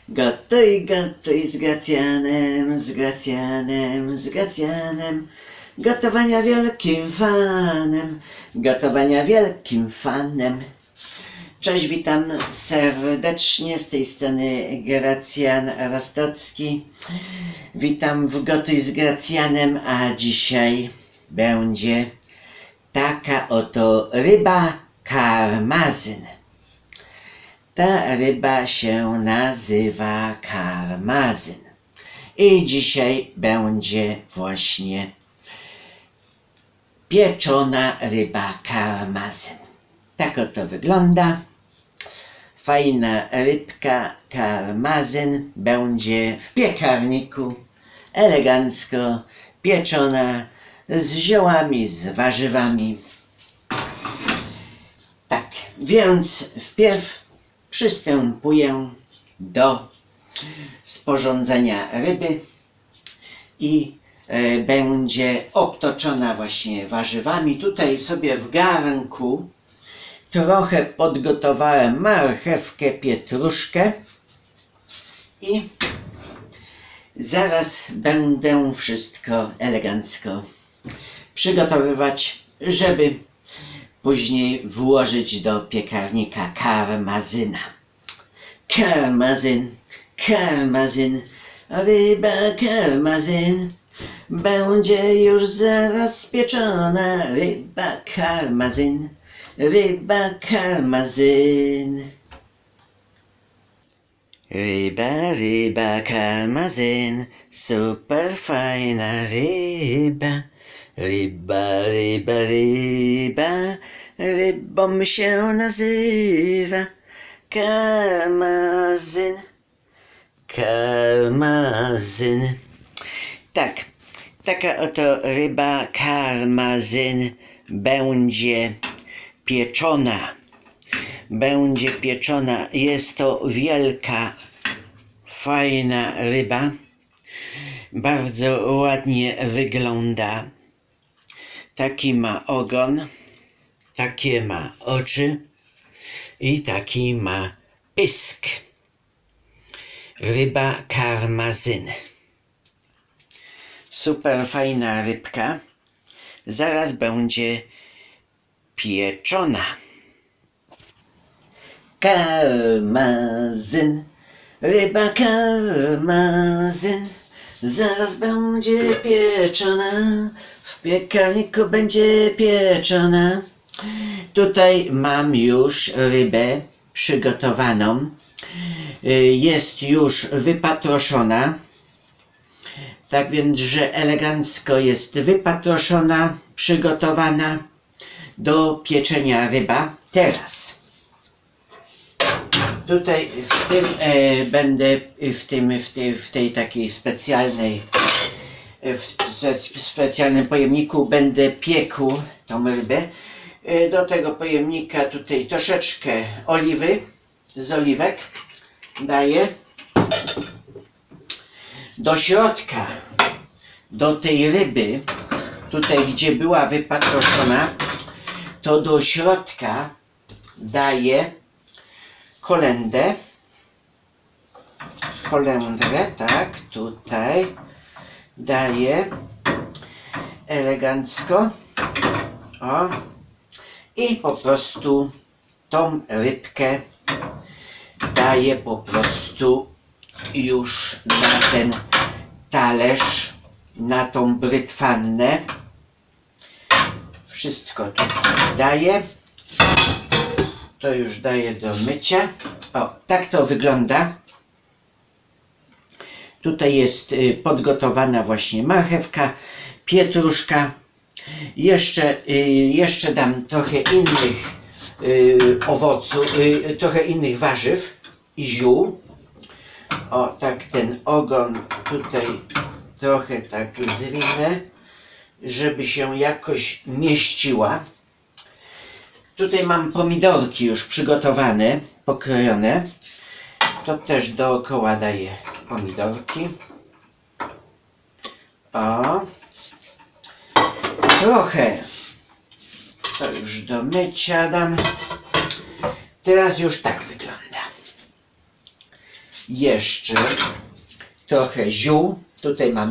Gotuj, gotuj z Gracjanem, z Gracjanem, z Gracjanem. Gotowania wielkim fanem, gotowania wielkim fanem. Cześć, witam serdecznie, z tej strony Gracjan Rostocki. Witam w Gotuj z Gracjanem, a dzisiaj będzie taka oto ryba karmazyn. Ta ryba się nazywa karmazyn. I dzisiaj będzie właśnie pieczona ryba karmazyn. Tak oto wygląda. Fajna rybka karmazyn będzie w piekarniku elegancko pieczona z ziołami, z warzywami. Tak, więc wpierw przystępuję do sporządzenia ryby i będzie obtoczona właśnie warzywami. Tutaj sobie w garnku trochę podgotowałem marchewkę, pietruszkę i zaraz będę wszystko elegancko przygotowywać, żeby później włożyć do piekarnika karmazyna. Karmazyn, karmazyn, ryba karmazyn, będzie już zaraz pieczona. Ryba karmazyn, ryba karmazyn. Ryba karmazyn, super fajna ryba. Ryba, rybą się nazywa karmazyn, karmazyn. Tak, taka oto ryba karmazyn będzie pieczona. Będzie pieczona. Jest to wielka, fajna ryba. Bardzo ładnie wygląda. Taki ma ogon, takie ma oczy i taki ma pysk. Ryba karmazyn. Super fajna rybka. Zaraz będzie pieczona. Karmazyn, ryba karmazyn. Zaraz będzie pieczona, w piekarniku będzie pieczona. Tutaj mam już rybę przygotowaną. Jest już wypatroszona. Tak więc, że elegancko jest wypatroszona, przygotowana do pieczenia ryba. Teraz tutaj w tym będę w tej takiej specjalnej w specjalnym pojemniku będę piekł tą rybę. Do tego pojemnika tutaj troszeczkę oliwy z oliwek daję. Do środka, do tej ryby, tutaj gdzie była wypatroszona, to do środka daję kolendrę, tak, tutaj daję elegancko, o, i po prostu tą rybkę daję po prostu już na ten talerz, na tą brytwannę. Wszystko tutaj daję. To już daję do mycia. O, tak to wygląda. Tutaj jest podgotowana właśnie marchewka, pietruszka. Jeszcze dam trochę innych owoców, trochę innych warzyw i ziół. O, tak ten ogon tutaj trochę tak zwinę, żeby się jakoś mieściła. Tutaj mam pomidorki już przygotowane, pokrojone. To też dookoła daję pomidorki. O. Trochę. To już do mycia dam. Teraz już tak wygląda. jeszcze trochę ziół. Tutaj mam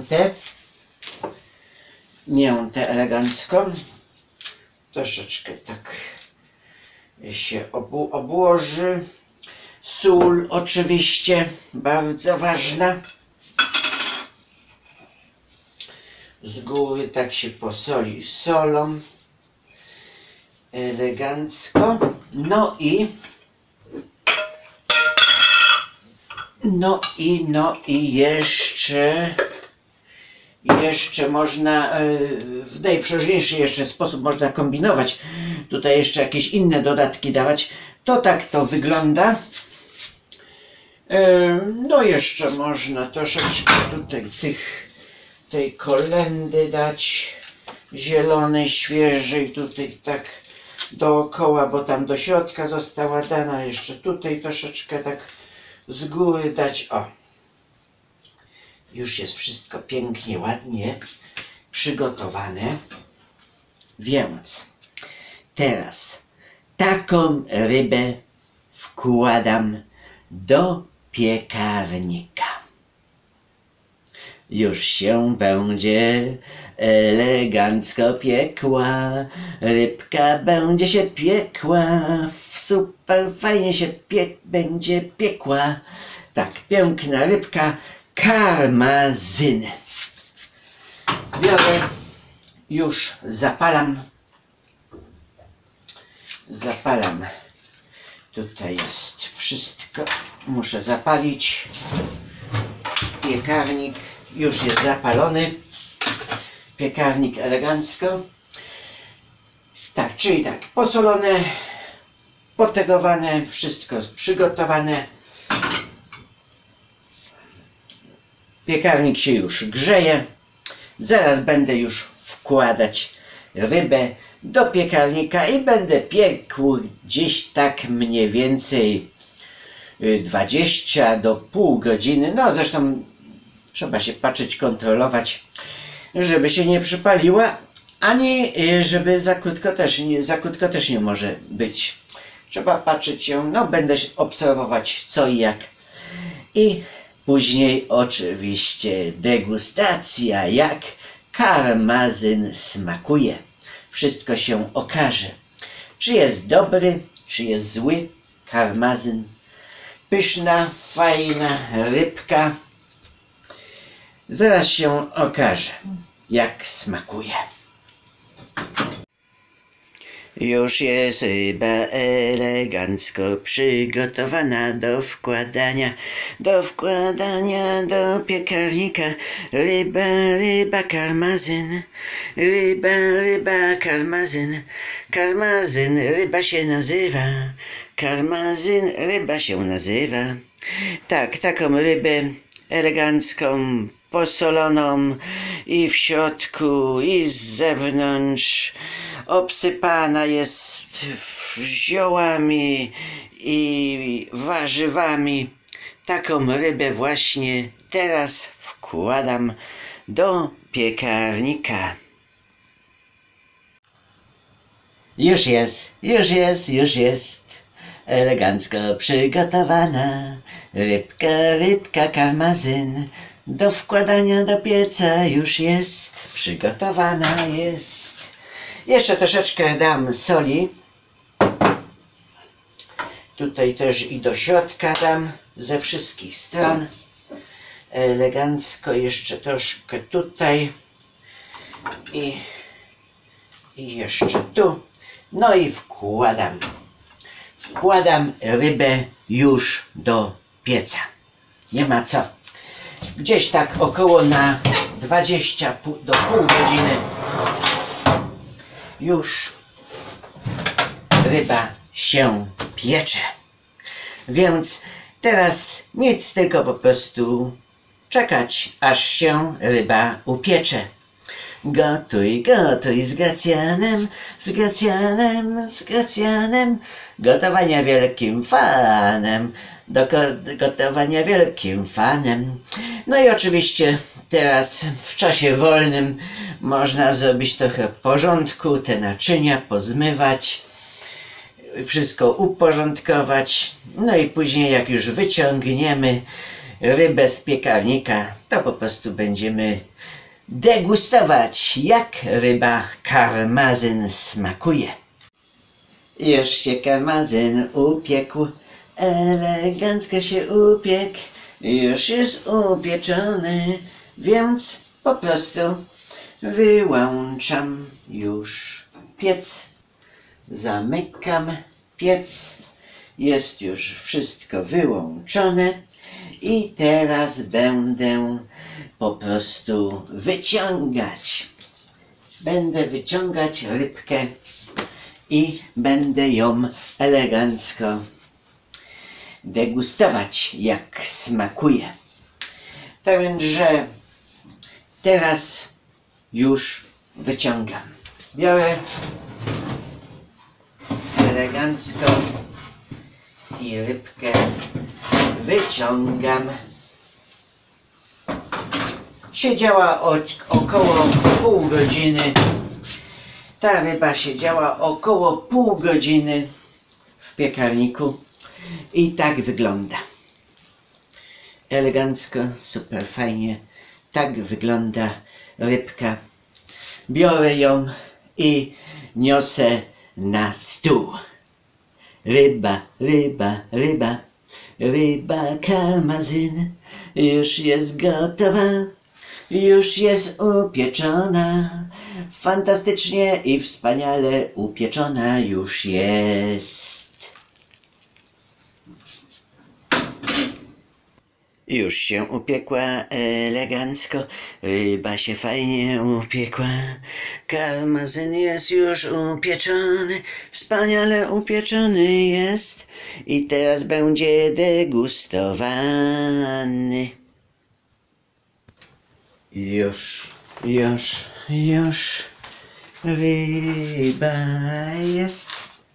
miętę elegancką. Troszeczkę tak się obłoży. Sól oczywiście, bardzo ważna. Z góry tak się posoli solą. Elegancko. No i jeszcze można w najprzeróżniejszy jeszcze sposób można kombinować. Tutaj jeszcze jakieś inne dodatki dawać. To tak to wygląda. No jeszcze można troszeczkę tutaj tej kolendy dać. Zielonej, świeżej. Tutaj tak dookoła, bo tam do środka została dana. Jeszcze tutaj troszeczkę tak z góry dać. O! Już jest wszystko pięknie, ładnie przygotowane. Więc teraz taką rybę wkładam do piekarnika. Już się będzie elegancko piekła. Rybka będzie się piekła. Super fajnie się będzie piekła. Tak, piękna rybka. Karmazyn. Biorę, już zapalam. Tutaj jest wszystko. Muszę zapalić. Piekarnik już jest zapalony. Piekarnik elegancko. Tak, czyli tak, posolone, potegowane, wszystko jest przygotowane. Piekarnik się już grzeje. Zaraz będę już wkładać rybę do piekarnika i będę piekł gdzieś tak mniej więcej 20 do pół godziny. No zresztą trzeba się patrzeć, kontrolować, żeby się nie przypaliła, ani żeby za krótko też nie może być. Trzeba patrzeć się, no będę obserwować co i jak. I później oczywiście degustacja, jak karmazyn smakuje. Wszystko się okaże. Czy jest dobry, czy jest zły karmazyn. Pyszna, fajna rybka. Zaraz się okaże, jak smakuje. Już jest ryba elegancko przygotowana do wkładania do piekarnika. Ryba, karmazyn. Ryba, karmazyn. Karmazyn, ryba się nazywa. Karmazyn, ryba się nazywa. Tak, taką rybę elegancką, posoloną i w środku, i z zewnątrz. Obsypana jest ziołami i warzywami. Taką rybę właśnie teraz wkładam do piekarnika. Już jest elegancko przygotowana rybka karmazyn. Do wkładania do pieca już jest przygotowana jest. Jeszcze troszeczkę dam soli. Tutaj też i do środka dam ze wszystkich stron. Elegancko jeszcze troszkę tutaj. I jeszcze tu. No i wkładam rybę już do pieca. Nie ma co. Gdzieś tak około na 20 do pół godziny już ryba się piecze. Więc teraz nic, tylko po prostu czekać, aż się ryba upiecze. Gotuj z Gracjanem, gotowania wielkim fanem, do gotowania wielkim fanem. No i oczywiście teraz w czasie wolnym można zrobić trochę porządku, te naczynia pozmywać, wszystko uporządkować. No i później jak już wyciągniemy rybę z piekarnika, to po prostu będziemy degustować, jak ryba karmazyn smakuje. Już się karmazyn upiekł, elegancko się upiekł, już jest upieczony, więc po prostu wyłączam już piec, zamykam piec, jest już wszystko wyłączone i teraz będę po prostu wyciągać. Będę wyciągać rybkę i będę ją elegancko degustować, jak smakuje. Tak więc, że teraz już wyciągam. Biorę elegancko i rybkę wyciągam. Siedziała około pół godziny. Ta ryba siedziała około pół godziny w piekarniku i tak wygląda. Elegancko, super fajnie. Tak wygląda rybka. Biorę ją i niosę na stół. Ryba, ryba, ryba, ryba karmazyn już jest gotowa, już jest upieczona. Fantastycznie i wspaniale upieczona już jest. Już się upiekła elegancko, ryba się fajnie upiekła, karmazyn jest już upieczony, wspaniale upieczony jest i teraz będzie degustowany. Już ryba jest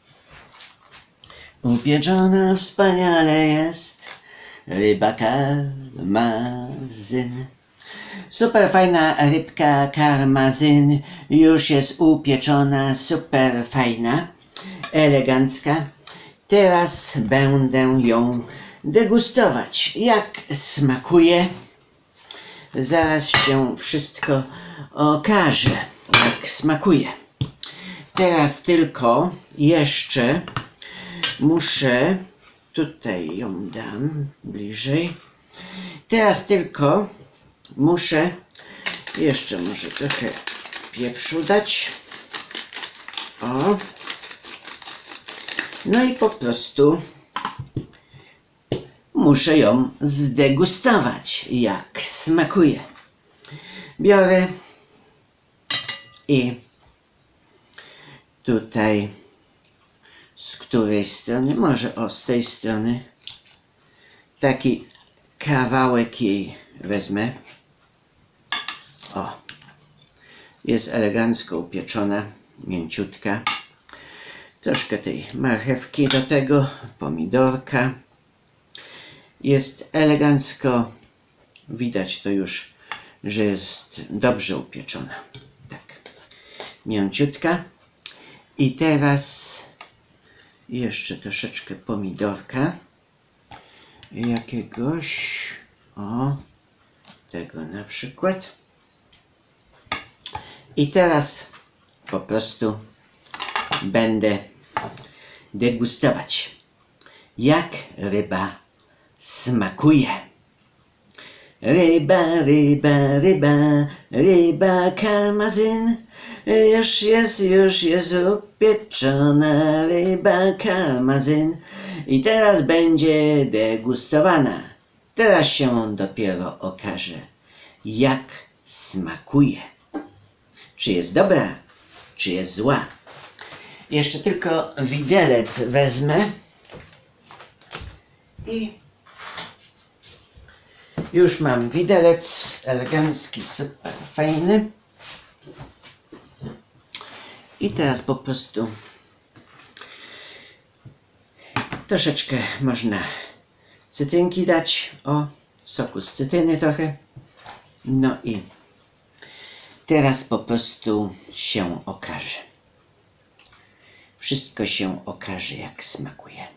upieczona, wspaniale jest. Ryba karmazyn. Super fajna rybka karmazyn. Już jest upieczona. Super fajna. Elegancka. Teraz będę ją degustować. Jak smakuje? Zaraz się wszystko okaże. Jak smakuje. Teraz tylko jeszcze muszę... Tutaj ją dam bliżej. Teraz tylko muszę jeszcze może trochę pieprzu dać. O. No i po prostu muszę ją zdegustować, jak smakuje. Biorę i tutaj z której strony, może z tej strony, taki kawałek jej wezmę. O, jest elegancko upieczona, mięciutka. Troszkę tej marchewki do tego, pomidorka. Jest elegancko, widać to już, że jest dobrze upieczona. Tak, mięciutka. I teraz jeszcze troszeczkę pomidorka jakiegoś, o, tego na przykład. I teraz po prostu będę degustować, jak ryba smakuje. Ryba, ryba, ryba, ryba karmazyn. Już jest upieczona ryba karmazyn i teraz będzie degustowana. Teraz się dopiero okaże, jak smakuje. Czy jest dobra, czy jest zła. Jeszcze tylko widelec wezmę i już mam widelec elegancki, super fajny. I teraz po prostu troszeczkę można cytrynki dać, o, soku z cytryny trochę. No i teraz po prostu się okaże. Wszystko się okaże, jak smakuje.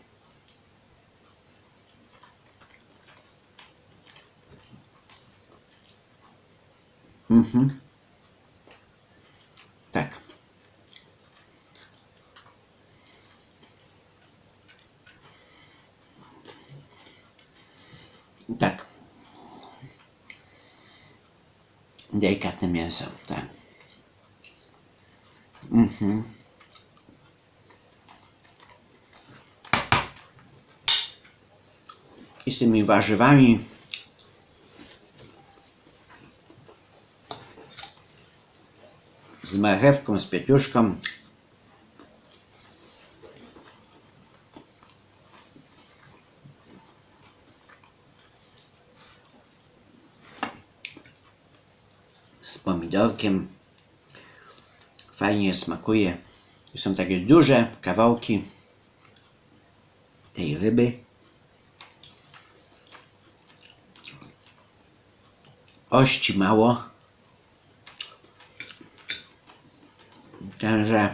Tak. Tak. Delikatne mięso, tak. I z tymi warzywami. Z marchewką, z pietruszką. Z pomidorkiem. Fajnie smakuje. Są takie duże kawałki tej ryby. Ości mało. Także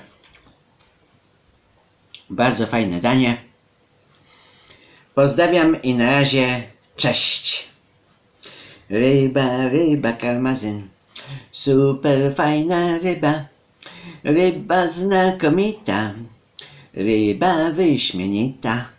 bardzo fajne danie. Pozdrawiam i na razie, cześć. Ryba, ryba karmazyn. Super fajna ryba. Ryba znakomita. Ryba wyśmienita.